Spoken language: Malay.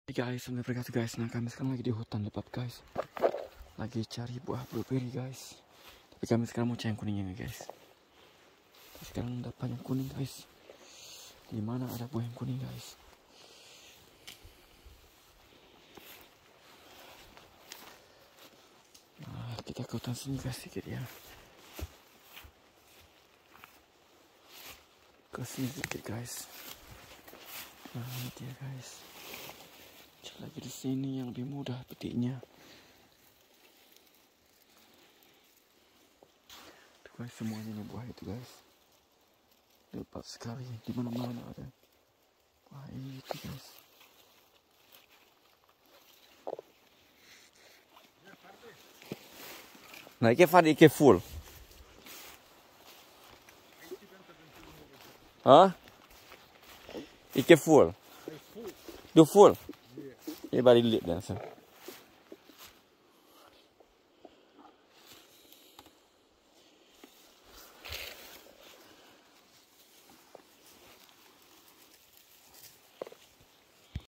Guys, assalamualaikum guys. Nah, kami sekarang lagi di hutan lebat guys. Lagi cari buah blueberry guys. Tapi kami sekarang mau cari yang kuningnya guys. Sekarang dapat yang kuning guys. Di mana ada buah yang kuning guys? Nah, kita ke hutan sini guys sedikit ya. Ke sini sedikit guys. Nah, ini dia guys. Lagi di sini yang lebih mudah petiknya. Tuh guys, semuanya ini buah itu guys. Lebat sekali, di mana-mana ada. Wah, itu guys. Nah, ini Fadi ini full. Hah? Ini full. Do full. Ini balik lihat dah.